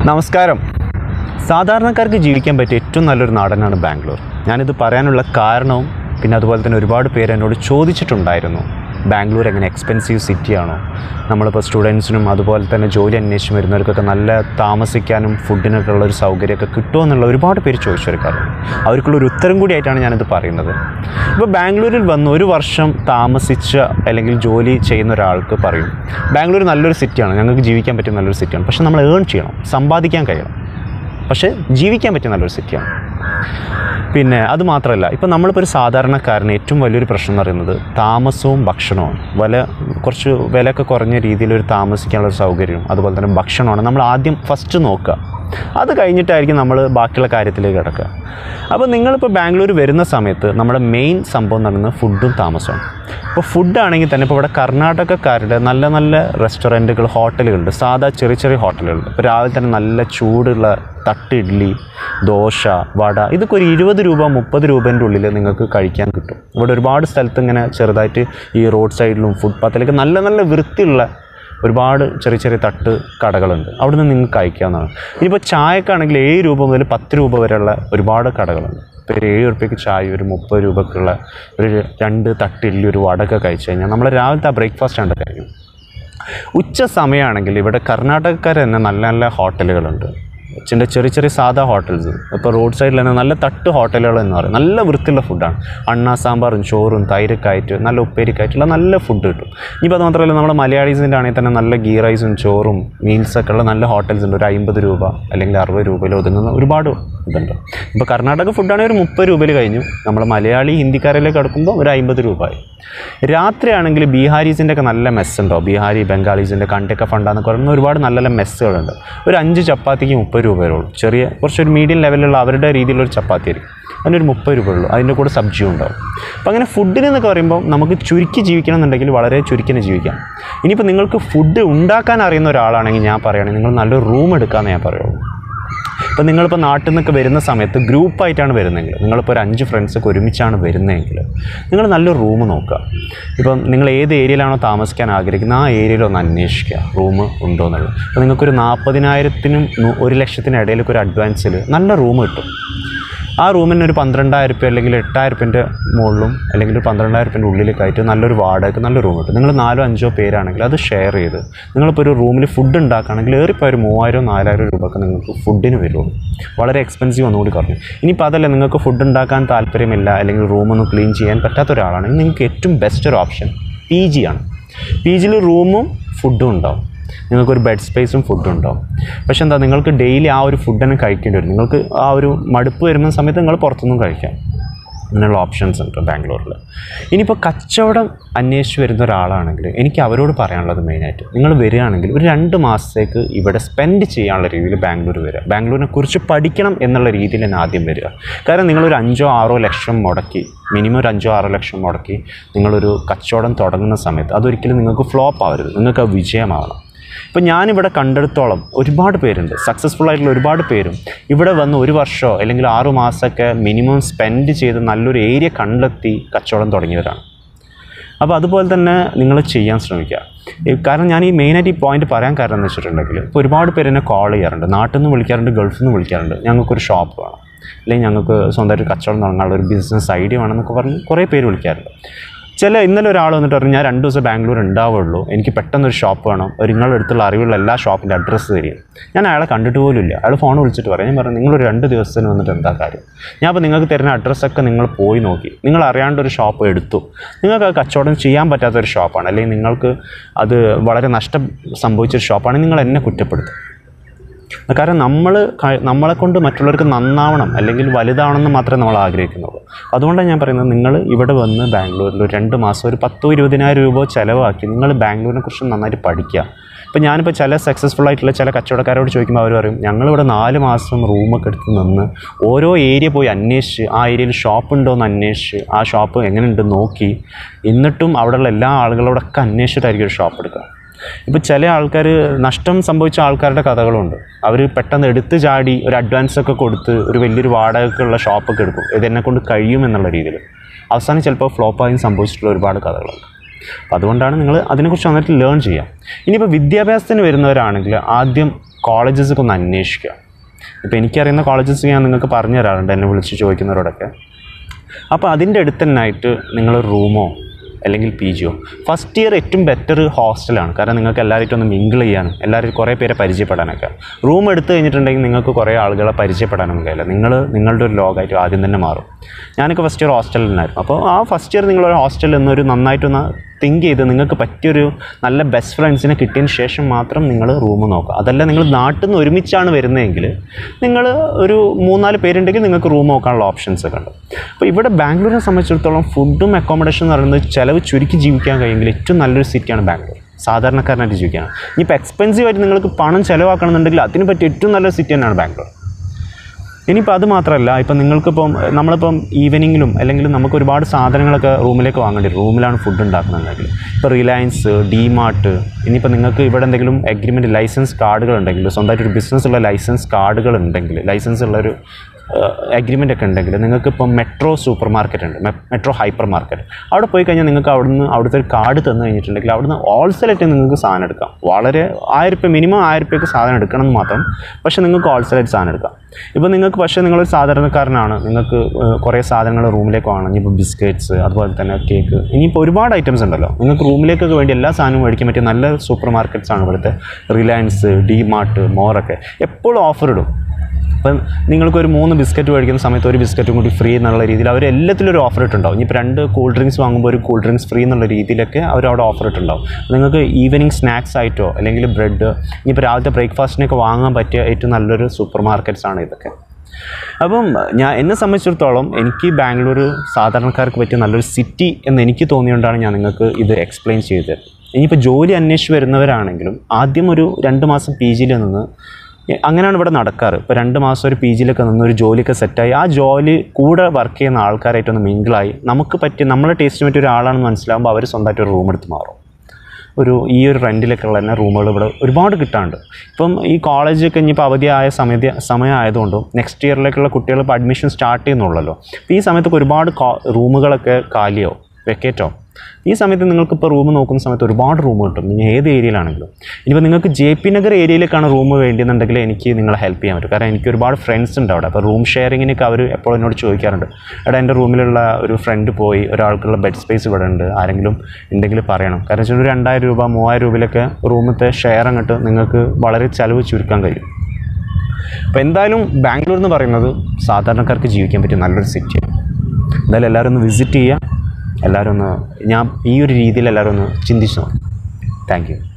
നമസ്കാരം. സാധാരണക്കാർക്ക് ജീവിക്കാൻ പറ്റിയ ഏറ്റവും നല്ലൊരു നാടാണ് ബാംഗ്ലൂർ. ഞാനിത് പറയാനുള്ള കാരണവും പിന്നെ അതുപോലെ തന്നെ ഒരുപാട് പേര് എന്നോട് ചോദിച്ചിട്ടുണ്ടായിരുന്നു, ബാംഗ്ലൂർ എങ്ങനെ എക്സ്പെൻസീവ് സിറ്റിയാണോ, നമ്മളിപ്പോൾ സ്റ്റുഡൻസിനും അതുപോലെ തന്നെ ജോലി അന്വേഷിച്ച് വരുന്നവർക്കൊക്കെ നല്ല താമസിക്കാനും ഫുഡിനൊക്കെ ഉള്ളൊരു സൗകര്യമൊക്കെ കിട്ടുമോ എന്നുള്ള ഒരുപാട് പേര് ചോദിച്ചെടുക്കാറുണ്ട്. അവർക്കുള്ളൊരു ഉത്തരം കൂടിയായിട്ടാണ് ഞാനിത് പറയുന്നത്. ഇപ്പോൾ ബാംഗ്ലൂരിൽ വന്ന് ഒരു വർഷം താമസിച്ച അല്ലെങ്കിൽ ജോലി ചെയ്യുന്ന ഒരാൾക്ക് പറയും, ബാംഗ്ലൂർ നല്ലൊരു സിറ്റിയാണ്, ഞങ്ങൾക്ക് ജീവിക്കാൻ പറ്റിയ നല്ലൊരു സിറ്റിയാണ്, പക്ഷേ നമ്മൾ ഏൺ ചെയ്യണം, സമ്പാദിക്കാൻ കഴിയണം, പക്ഷേ ജീവിക്കാൻ പറ്റിയ നല്ലൊരു സിറ്റിയാണ്. പിന്നെ അതുമാത്രമല്ല, ഇപ്പോൾ നമ്മളിപ്പോൾ ഒരു സാധാരണക്കാരന് ഏറ്റവും വലിയൊരു പ്രശ്നം എന്ന് പറയുന്നത് താമസവും ഭക്ഷണവും. കുറച്ച് വിലയൊക്കെ കുറഞ്ഞ രീതിയിലൊരു താമസിക്കാനുള്ളൊരു സൗകര്യവും അതുപോലെ തന്നെ ഭക്ഷണമാണ് നമ്മൾ ആദ്യം ഫസ്റ്റ് നോക്കുക. അത് കഴിഞ്ഞിട്ടായിരിക്കും നമ്മൾ ബാക്കിയുള്ള കാര്യത്തിലേക്ക് കിടക്കുക. അപ്പോൾ നിങ്ങളിപ്പോൾ ബാംഗ്ലൂർ വരുന്ന സമയത്ത് നമ്മുടെ മെയിൻ സംഭവം എന്ന് പറയുന്നത് ഫുഡും താമസമാണ്. ഇപ്പോൾ ഫുഡാണെങ്കിൽ തന്നെ ഇപ്പോൾ ഇവിടെ കർണാടകക്കാരുടെ നല്ല നല്ല റെസ്റ്റോറൻറ്റുകൾ, ഹോട്ടലുകളുണ്ട്, സാധാ ചെറിയ ചെറിയ ഹോട്ടലുകളുണ്ട്. ഇപ്പോൾ രാവിലെ തന്നെ നല്ല ചൂടുള്ള തട്ട് ഇഡ്ഡലി, ദോശ, വട, ഇതൊക്കെ ഒരു 20 രൂപ 30 രൂപേൻ്റെ ഉള്ളിൽ നിങ്ങൾക്ക് കഴിക്കാൻ കിട്ടും. ഇവിടെ ഒരുപാട് സ്ഥലത്ത് ഇങ്ങനെ ചെറുതായിട്ട് ഈ റോഡ് സൈഡിലും ഫുട്പാത്തിലൊക്കെ നല്ല നല്ല വൃത്തിയുള്ള ഒരുപാട് ചെറിയ ചെറിയ തട്ട് കടകളുണ്ട്. അവിടെ നിന്ന് നിങ്ങൾക്ക് കഴിക്കാവുന്നതാണ്. ഇനിയിപ്പോൾ ചായക്കാണെങ്കിൽ 7 രൂപ മുതൽ 10 രൂപ വരെയുള്ള ഒരുപാട് കടകളുണ്ട്. ഇപ്പോൾ 7 രൂപയ്ക്ക് ചായ, ഒരു 30 രൂപയ്ക്കുള്ള ഒരു 2 തട്ടില്ലി, ഒരു വടയൊക്കെ കഴിച്ച് കഴിഞ്ഞാൽ നമ്മൾ രാവിലത്തെ ബ്രേക്ക്ഫാസ്റ്റ് ആണ് കഴിക്കും. ഉച്ച സമയമാണെങ്കിൽ ഇവിടെ കർണാടകക്കാർ തന്നെ നല്ല നല്ല ഹോട്ടലുകളുണ്ട്. ചെറിയ ചെറിയ സാധാ ഹോട്ടൽസ്, ഇപ്പോൾ റോഡ് സൈഡിൽ തന്നെ നല്ല തട്ട് ഹോട്ടലുകൾ എന്ന് പറയും. നല്ല വൃത്തിയുള്ള ഫുഡാണ്. അണ്ണ സാമ്പാറും ചോറും തൈരൊക്കെ നല്ല ഉപ്പേരിക്കായിട്ടുള്ള നല്ല ഫുഡ് കിട്ടും. ഇനിയിപ്പോൾ അത് മാത്രമല്ല, നമ്മുടെ മലയാളീസിൻ്റെ ആണെങ്കിൽ തന്നെ നല്ല ഗീ റൈസും ചോറും മീൽസൊക്കെ ഉള്ള നല്ല ഹോട്ടൽസ് ഉണ്ട്. ഒരു 50 രൂപ അല്ലെങ്കിൽ 60 രൂപയിൽ ഒതുങ്ങുന്ന ഒരുപാട് ഇതുണ്ട്. ഇപ്പോൾ കർണാടക ഫുഡാണെങ്കിൽ ഒരു 30 രൂപയിൽ കഴിഞ്ഞു. നമ്മൾ മലയാളി ഹിന്ദിക്കാരിലേക്ക് അടുക്കുമ്പോൾ ഒരു 50 രൂപയായി. രാത്രിയാണെങ്കിൽ ബീഹാരീസിൻ്റെ ഒക്കെ നല്ല മെസ്സുണ്ടാവും. ബീഹാരി ബംഗാളീസിൻ്റെ കണ്ടൊക്കെ ഫണ്ടാന്നൊക്കെ പറയുന്ന ഒരുപാട് നല്ല നല്ല മെസ്സുകളുണ്ട്. ഒരു 5 ചപ്പാത്തിക്ക് 30 രൂപ വരുള്ളൂ. കുറച്ചൊരു മീഡിയം ലെവലിലുള്ള അവരുടെ രീതിയിലുള്ള ചപ്പാത്തി ആയിരിക്കും, അതിനൊരു 30 രൂപ ഉള്ളൂ. അതിൻ്റെ കൂടെ സബ്ജിയും ഉണ്ടാവും. അപ്പോൾ അങ്ങനെ ഫുഡിന് എന്നൊക്കെ പറയുമ്പോൾ നമുക്ക് ചുരുക്കി ജീവിക്കണം എന്നുണ്ടെങ്കിൽ വളരെ ചുരുക്കിനെ ജീവിക്കാം. ഇനിയിപ്പോൾ നിങ്ങൾക്ക് ഫുഡ് ഉണ്ടാക്കാൻ അറിയുന്ന ഒരാളാണെങ്കിൽ ഞാൻ പറയുകയാണെങ്കിൽ നിങ്ങൾ നല്ലൊരു റൂം എടുക്കാമെന്ന് ഞാൻ പറയുള്ളൂ. ഇപ്പോൾ നിങ്ങളിപ്പോൾ നാട്ടിൽ നിന്നൊക്കെ വരുന്ന സമയത്ത് ഗ്രൂപ്പായിട്ടാണ് വരുന്നതെങ്കിൽ, നിങ്ങളിപ്പോൾ ഒരു 5 ഫ്രണ്ട്സൊക്കെ ഒരുമിച്ചാണ് വരുന്നതെങ്കിൽ നിങ്ങൾ നല്ലൊരു റൂം നോക്കുക. ഇപ്പം നിങ്ങൾ ഏത് ഏരിയയിലാണോ താമസിക്കാൻ ആഗ്രഹിക്കുന്നത് ആ ഏരിയയിൽ ഒന്ന് അന്വേഷിക്കുക റൂം ഉണ്ടോ എന്നുള്ളത്. അപ്പോൾ നിങ്ങൾക്കൊരു 40,000-നും 1,00,000-നും ഇടയിലൊക്കെ ഒരു അഡ്വാൻസിൽ നല്ല റൂം കിട്ടും. ആ റൂമിന് ഒരു 12,000 രൂപ അല്ലെങ്കിൽ 8,000 രൂപേൻ്റെ മുകളിലും അല്ലെങ്കിൽ ഒരു 12,000 രൂപേൻ്റെ ഉള്ളിലൊക്കെ ആയിട്ട് നല്ലൊരു വാടകയ്ക്ക് നല്ല റൂം കിട്ടും. നിങ്ങൾ 4-5 പേരാണെങ്കിൽ അത് ഷെയർ ചെയ്ത് നിങ്ങളിപ്പോൾ ഒരു റൂമിൽ ഫുഡ് ഉണ്ടാക്കുകയാണെങ്കിൽ ഏറിപ്പോൾ ഒരു 3,000-4,000 രൂപയൊക്കെ നിങ്ങൾക്ക് ഫുഡിന് വരുള്ളൂ. വളരെ എക്സ്പെൻസീവ് ഒന്നുകൂടി കുറഞ്ഞു. ഇനിയിപ്പോൾ അതല്ല, നിങ്ങൾക്ക് ഫുഡ് ഉണ്ടാക്കാൻ താല്പര്യമില്ല അല്ലെങ്കിൽ റൂമൊന്നും ക്ലീൻ ചെയ്യാൻ പറ്റാത്ത ഒരാളാണെങ്കിൽ നിങ്ങൾക്ക് ഏറ്റവും ബെസ്റ്റ് ഒരു ഓപ്ഷൻ PG ആണ്. PGയിൽ റൂമും ഫുഡും ഉണ്ടാവും, നിങ്ങൾക്കൊരു ബെഡ് സ്പേസും ഫുഡും ഉണ്ടാവും. പക്ഷെ എന്താ, നിങ്ങൾക്ക് ഡെയിലി ആ ഒരു ഫുഡ് തന്നെ കഴിക്കേണ്ടി വരും. നിങ്ങൾക്ക് ആ ഒരു മടുപ്പ് വരുന്ന സമയത്ത് നിങ്ങൾ പുറത്തുനിന്നും കഴിക്കാം. അങ്ങനെയുള്ള ഓപ്ഷൻസ് ഉണ്ട് ബാംഗ്ലൂരിൽ. ഇനിയിപ്പോൾ കച്ചവടം അന്വേഷിച്ച് വരുന്ന ഒരാളാണെങ്കിൽ എനിക്ക് അവരോട് പറയാനുള്ളത് മെയിനായിട്ട്, നിങ്ങൾ വരികയാണെങ്കിൽ ഒരു 2 മാസത്തേക്ക് ഇവിടെ സ്പെൻഡ് ചെയ്യാനുള്ള രീതിയിൽ ബാംഗ്ലൂർ വരിക. ബാംഗ്ലൂരിനെ കുറിച്ച് പഠിക്കണം എന്നുള്ള രീതിയിൽ തന്നെ ആദ്യം വരിക. കാരണം നിങ്ങളൊരു 5-6 ലക്ഷം മുടക്കി, മിനിമം ഒരു 5-6 ലക്ഷം മുടക്കി നിങ്ങളൊരു കച്ചവടം തുടങ്ങുന്ന സമയത്ത് അതൊരിക്കലും നിങ്ങൾക്ക് ഫ്ലോപ്പ് ആവരുത്, നിങ്ങൾക്ക് വിജയമാവണം. ഇപ്പോൾ ഞാനിവിടെ കണ്ടെടുത്തോളം ഒരുപാട് പേരുണ്ട്, സക്സസ്ഫുൾ ആയിട്ടുള്ള ഒരുപാട് പേരും ഇവിടെ വന്ന് 1 വർഷമോ അല്ലെങ്കിൽ 6 മാസമൊക്കെ മിനിമം സ്പെൻഡ് ചെയ്ത് നല്ലൊരു ഏരിയ കണ്ടെത്തി കച്ചവടം തുടങ്ങിയവരാണ്. അപ്പോൾ അതുപോലെ തന്നെ നിങ്ങൾ ചെയ്യാൻ ശ്രമിക്കുക. കാരണം ഞാൻ ഈ മെയിനായിട്ട് ഈ പോയിന്റ് പറയാൻ കാരണം എന്ന് വെച്ചിട്ടുണ്ടെങ്കിൽ, ഇപ്പോൾ ഒരുപാട് പേര് എന്നെ കോൾ ചെയ്യാറുണ്ട്, നാട്ടിൽ നിന്ന് വിളിക്കാറുണ്ട്, ഗൾഫിൽ നിന്ന് വിളിക്കാറുണ്ട്, ഞങ്ങൾക്കൊരു ഷോപ്പ് വേണം അല്ലെങ്കിൽ ഞങ്ങൾക്ക് സ്വന്തമായിട്ട് കച്ചവടം തുടങ്ങാനുള്ള ഒരു ബിസിനസ് ഐഡിയ വേണമെന്നൊക്കെ പറഞ്ഞ് കുറേ പേര് വിളിക്കാറുണ്ട്. ഇന്നലെ ഒരാൾ വന്നിട്ട് പറഞ്ഞു, ഞാൻ 2 ദിവസം ബാംഗ്ലൂർ ഉണ്ടാവുള്ളൂ, എനിക്ക് പെട്ടെന്നൊരു ഷോപ്പ് വേണം, നിങ്ങളുടെ അടുത്തുള്ള അറിവുള്ള എല്ലാ ഷോപ്പിൻ്റെ അഡ്രസ്സ് തരിക. ഞാൻ അയാളെ കണ്ടിട്ട് പോലും ഇല്ല. അയാൾ ഫോൺ വിളിച്ചിട്ട് പറയാം. ഞാൻ പറഞ്ഞു, നിങ്ങളൊരു 2 ദിവസത്തിന് വന്നിട്ട് എന്താ കാര്യം? ഞാൻ അപ്പോൾ നിങ്ങൾക്ക് തരുന്ന അഡ്രസ്സൊക്കെ നിങ്ങൾ പോയി നോക്കി, നിങ്ങൾ അറിയാണ്ടൊരു ഷോപ്പ് എടുത്തു, നിങ്ങൾക്ക് അത് കച്ചവടം ചെയ്യാൻ പറ്റാത്തൊരു ഷോപ്പാണ് അല്ലെങ്കിൽ നിങ്ങൾക്ക് അത് വളരെ നഷ്ടം സംഭവിച്ചൊരു ഷോപ്പാണെങ്കിൽ നിങ്ങൾ എന്നെ കുറ്റപ്പെടുത്തും. കാരണം നമ്മളെ കൊണ്ട് മറ്റുള്ളവർക്ക് നന്നാവണം അല്ലെങ്കിൽ വലുതാവണമെന്ന് മാത്രമേ നമ്മൾ ആഗ്രഹിക്കുന്നുള്ളൂ. അതുകൊണ്ടാണ് ഞാൻ പറയുന്നത്, നിങ്ങൾ ഇവിടെ വന്ന് ബാംഗ്ലൂരിൽ ഒരു 2 മാസം ഒരു 10,000-20,000 രൂപ ചിലവാക്കി നിങ്ങൾ ബാംഗ്ലൂരിനെ കുറിച്ച് നന്നായിട്ട് പഠിക്കുക. ഇപ്പോൾ ഞാനിപ്പോൾ ചില സക്സസ്ഫുൾ ആയിട്ടുള്ള ചില കച്ചവടക്കാരോട് ചോദിക്കുമ്പോൾ അവർ പറയും, ഞങ്ങളിവിടെ 4 മാസം റൂമൊക്കെ എടുത്ത് നിന്ന് ഓരോ ഏരിയ പോയി അന്വേഷിച്ച് ആ ഏരിയയിൽ ഷോപ്പ് ഉണ്ടോ എന്ന് അന്വേഷിച്ച് ആ ഷോപ്പ് എങ്ങനെയുണ്ട് നോക്കി, എന്നിട്ടും അവിടെയുള്ള എല്ലാ ആളുകളോടൊക്കെ അന്വേഷിച്ചിട്ടായിരിക്കും ഒരു ഷോപ്പ് എടുക്കുക. ഇപ്പോൾ ചില ആൾക്കാർ നഷ്ടം സംഭവിച്ച ആൾക്കാരുടെ കഥകളുണ്ട്. അവർ പെട്ടെന്ന് എടുത്ത് ചാടി ഒരു അഡ്വാൻസൊക്കെ കൊടുത്ത് ഒരു വലിയൊരു വാടകയ്ക്കുള്ള ഷോപ്പൊക്കെ എടുക്കും, ഇതെന്നെക്കൊണ്ട് കഴിയുമെന്നുള്ള രീതിയിൽ. അവസാനം ചിലപ്പോൾ ഫ്ലോപ്പായും സംഭവിച്ചിട്ടുള്ള ഒരുപാട് കഥകളുണ്ട്. അപ്പോൾ അതുകൊണ്ടാണ് നിങ്ങൾ അതിനെക്കുറിച്ച് നന്നായിട്ട് ലേൺ ചെയ്യാം. ഇനിയിപ്പോൾ വിദ്യാഭ്യാസത്തിന് വരുന്നവരാണെങ്കിൽ ആദ്യം കോളേജസൊക്കെ ഒന്ന് അന്വേഷിക്കുക. ഇപ്പോൾ എനിക്കറിയുന്ന കോളേജസ് ഞാൻ നിങ്ങൾക്ക് പറഞ്ഞു തരാറുണ്ട് എന്നെ വിളിച്ച് ചോദിക്കുന്നവരോടൊക്കെ. അപ്പോൾ അതിൻ്റെ അടുത്ത് തന്നെയായിട്ട് നിങ്ങൾ റൂമോ അല്ലെങ്കിൽ പി ജിയോ. ഫസ്റ്റ് ഇയർ ഏറ്റവും ബെറ്റർ ഹോസ്റ്റലാണ്, കാരണം നിങ്ങൾക്ക് എല്ലാവരും ഒന്ന് മിങ്കിൾ ചെയ്യാനും എല്ലാവരും കുറേ പേരെ പരിചയപ്പെടാനൊക്കെ. റൂം എടുത്തു കഴിഞ്ഞിട്ടുണ്ടെങ്കിൽ നിങ്ങൾക്ക് കുറേ ആളുകളെ പരിചയപ്പെടാനൊന്നും കഴിയില്ല. നിങ്ങളുടെ ഒരു ലോകമായിട്ട് ആദ്യം തന്നെ മാറും. ഞാനൊക്കെ ഫസ്റ്റ് ഇയർ ഹോസ്റ്റലിൽ നിന്നായിരുന്നു. അപ്പോൾ ആ ഫസ്റ്റ് ഇയർ നിങ്ങളൊരു ഹോസ്റ്റലിൽ നിന്നൊരു നന്നായിട്ടൊന്ന് തിങ്ക് ചെയ്ത് നിങ്ങൾക്ക് പറ്റിയൊരു നല്ല ബെസ്റ്റ് ഫ്രണ്ട്സിനെ കിട്ടിയതിന് ശേഷം മാത്രം നിങ്ങൾ റൂം നോക്കുക. അതല്ല നിങ്ങൾ നാട്ടിൽ നിന്ന് ഒരുമിച്ചാണ് വരുന്നതെങ്കിൽ നിങ്ങൾ ഒരു 3-4 പേരുണ്ടെങ്കിൽ നിങ്ങൾക്ക് റൂം നോക്കാനുള്ള ഓപ്ഷൻസ് ഒക്കെ ഉണ്ട്. അപ്പോൾ ഇവിടെ ബാംഗ്ലൂരിനെ സംബന്ധിച്ചിടത്തോളം ഫുഡും അക്കോമഡേഷൻ എന്ന് പറയുന്നത് ചിലവ് ചുരുക്കി ജീവിക്കാൻ കഴിയുമെങ്കിൽ ഏറ്റവും നല്ലൊരു സിറ്റിയാണ് ബാംഗ്ലൂർ. സാധാരണക്കാരനായിട്ട് ജീവിക്കാൻ. ഇനിയിപ്പോൾ എക്സ്പെൻസീവായിട്ട് നിങ്ങൾക്ക് പണം ചിലവാക്കണമെന്നുണ്ടെങ്കിൽ അതിന് പറ്റിയ ഏറ്റവും നല്ലൊരു സിറ്റി തന്നെയാണ് ബാംഗ്ലൂർ. ഇനിയിപ്പോൾ അത് മാത്രമല്ല, ഇപ്പം നിങ്ങൾക്കിപ്പം നമ്മളിപ്പം ഈവനിങ്ങിലും അല്ലെങ്കിൽ നമുക്ക് ഒരുപാട് സാധനങ്ങളൊക്കെ റൂമിലേക്ക് വാങ്ങേണ്ടി വരും. റൂമിലാണ് ഫുഡ് ഉണ്ടാക്കുന്നുണ്ടെങ്കിൽ ഇപ്പോൾ റിലയൻസ്, ഡിമാർട്ട്, ഇനിയിപ്പോൾ നിങ്ങൾക്ക് ഇവിടെ എന്തെങ്കിലും എഗ്രിമെൻറ്റ് ലൈസൻസ് കാർഡുകളുണ്ടെങ്കിൽ, സ്വന്തമായിട്ടൊരു ബിസിനസ്സുള്ള ലൈസൻസ് കാർഡുകളുണ്ടെങ്കിൽ, ലൈസൻസ് ഉള്ളൊരു അഗ്രിമെൻ്റ് ഒക്കെ ഉണ്ടെങ്കിൽ നിങ്ങൾക്കിപ്പം മെട്രോ സൂപ്പർ മാർക്കറ്റ് ഉണ്ട്, മെട്രോ ഹൈപ്പർ മാർക്കറ്റ്. അവിടെ പോയി കഴിഞ്ഞാൽ നിങ്ങൾക്ക് അവിടുത്തെ ഒരു കാർഡ് തന്നു കഴിഞ്ഞിട്ടുണ്ടെങ്കിൽ അവിടുന്ന് ഹോൾസെയിലായിട്ട് നിങ്ങൾക്ക് സാധനം എടുക്കാം. വളരെ 1000 രൂപ മിനിമം 1000 രൂപയ്ക്ക് സാധനം എടുക്കണം എന്ന് മാത്രം. പക്ഷേ നിങ്ങൾക്ക് ഹോൾസെയിലായിട്ട് സാധനം എടുക്കാം. ഇപ്പോൾ നിങ്ങൾക്ക് പക്ഷേ നിങ്ങളൊരു സാധാരണക്കാരനാണ്, നിങ്ങൾക്ക് കുറേ സാധനങ്ങൾ റൂമിലേക്ക് വാങ്ങണം. ഇനിയിപ്പോൾ ബിസ്ക്കറ്റ്സ്, അതുപോലെ തന്നെ കേക്ക്, ഇനിയിപ്പോൾ ഒരുപാട് ഐറ്റംസ് ഉണ്ടല്ലോ. നിങ്ങൾക്ക് റൂമിലേക്കൊക്കെ വേണ്ടി എല്ലാ സാധനവും മേടിക്കാൻ പറ്റിയ നല്ല സൂപ്പർ മാർക്കറ്റ്സാണ് ഇവിടുത്തെ റിലയൻസ്, ഡിമാർട്ട്, മോറൊക്കെ. എപ്പോഴും ഓഫർ ഇടും. അപ്പം നിങ്ങൾക്കൊരു 3 ബിസ്ക്കറ്റ് മേടിക്കുന്ന സമയത്ത് ഒരു ബിസ്ക്കറ്റും കൂടി ഫ്രീ എന്നുള്ള രീതിയിൽ അവർ എല്ലാത്തിലും ഒരു ഓഫർ ഇട്ടുണ്ടാവും. ഇനിയിപ്പോൾ 2 കൂൾ ഡ്രിങ്ക്സ് വാങ്ങുമ്പോൾ ഒരു കൂൾ ഡ്രിങ്ക്സ് ഫ്രീ എന്നുള്ള രീതിയിലൊക്കെ അവരവിടെ ഓഫർ ഇട്ടുണ്ടാവും. നിങ്ങൾക്ക് ഈവനിങ് സ്നാക്സ് ആയിട്ടോ അല്ലെങ്കിൽ ബ്രെഡ്, ഇനിയിപ്പോൾ രാവിലത്തെ ബ്രേക്ക്ഫാസ്റ്റിനൊക്കെ വാങ്ങാൻ പറ്റിയ ഏറ്റവും നല്ലൊരു സൂപ്പർ മാർക്കറ്റ്സാണ് ഇതൊക്കെ. അപ്പം എന്നെ സംബന്ധിച്ചിടത്തോളം എനിക്ക് ബാംഗ്ലൂർ സാധാരണക്കാർക്ക് പറ്റിയ നല്ലൊരു സിറ്റി എന്ന് എനിക്ക് തോന്നിയുകൊണ്ടാണ് ഞാൻ നിങ്ങൾക്ക് ഇത് എക്സ്പ്ലെയിൻ ചെയ്തത്. ഇനിയിപ്പോൾ ജോലി അന്വേഷിച്ച് വരുന്നവരാണെങ്കിലും ആദ്യം ഒരു 2 മാസം പി ജിയിൽ നിന്ന്, അങ്ങനെയാണ് ഇവിടെ നടക്കാറ്. ഇപ്പോൾ 2 മാസം ഒരു പി ജിയിലൊക്കെ നിന്ന് ഒരു ജോലിയൊക്കെ സെറ്റായി ആ ജോലി കൂടെ വർക്ക് ചെയ്യുന്ന ആൾക്കാരായിട്ടൊന്ന് മിങ്കിളായി നമുക്ക് പറ്റിയ നമ്മളെ ടേസ്റ്റിന് പറ്റിയ ഒരാളാണെന്ന് മനസ്സിലാകുമ്പോൾ അവർ സ്വന്തമായിട്ട് ഒരു റൂം എടുത്ത് മാറും. ഈ ഒരു റെൻറ്റിലൊക്കെ ഉള്ള തന്നെ റൂമുകൾ ഇവിടെ ഒരുപാട് കിട്ടാറുണ്ട്. ഇപ്പം ഈ കോളേജൊക്കെ ഇനിയിപ്പോൾ അവധിയായ സമയമായതുകൊണ്ടും നെക്സ്റ്റ് ഇയറിലേക്കുള്ള കുട്ടികൾ ഇപ്പോൾ അഡ്മിഷൻ സ്റ്റാർട്ട് ചെയ്യുന്നുള്ളല്ലോ. അപ്പോൾ ഈ സമയത്തൊക്കെ ഒരുപാട് റൂമുകളൊക്കെ കാലിയോ വെക്കേറ്റോ. ഈ സമയത്ത് നിങ്ങൾക്കിപ്പോൾ റൂം നോക്കുന്ന സമയത്ത് ഒരുപാട് റൂം കിട്ടും, നിങ്ങൾ ഏത് ഏരിയയിലാണെങ്കിലും. ഇനിയിപ്പോൾ നിങ്ങൾക്ക് JP നഗർ ഏരിയയിലേക്കാണ് റൂം വേണ്ടിയെന്നുണ്ടെങ്കിൽ എനിക്ക് നിങ്ങളെ ഹെൽപ്പ് ചെയ്യാൻ പറ്റും. കാരണം എനിക്ക് ഒരുപാട് ഫ്രണ്ട്സ് ഉണ്ട് അവിടെ. അപ്പോൾ റൂം ഷെയറിങ്ങിനൊക്കെ അവർ എപ്പോഴും എന്നോട് ചോദിക്കാറുണ്ട്, എടാ എൻ്റെ റൂമിലുള്ള ഒരു ഫ്രണ്ട് പോയി, ഒരാൾക്കുള്ള ബെഡ് സ്പേസ് ഇവിടെ ഉണ്ട്, ആരെങ്കിലും ഉണ്ടെങ്കിൽ പറയണം. കാരണം വെച്ചാൽ ഒരു 2000 രൂപ 3000 രൂപയിലൊക്കെ റൂമത്തെ ഷെയർ അങ്ങോട്ട് നിങ്ങൾക്ക് വളരെ ചിലവ് ചുരുക്കാൻ കഴിയും. അപ്പോൾ എന്തായാലും ബാംഗ്ലൂർ എന്ന് പറയുന്നത് സാധാരണക്കാർക്ക് ജീവിക്കാൻ പറ്റിയ നല്ലൊരു സിറ്റിയാണ്. എന്തായാലും എല്ലാവരും ഒന്ന് വിസിറ്റ് ചെയ്യുക. എല്ലാവരും ഒന്ന് ഈ ഒരു രീതിയിൽ എല്ലാവരും ഒന്ന് ചിന്തിച്ചു നോക്കും. Thank U.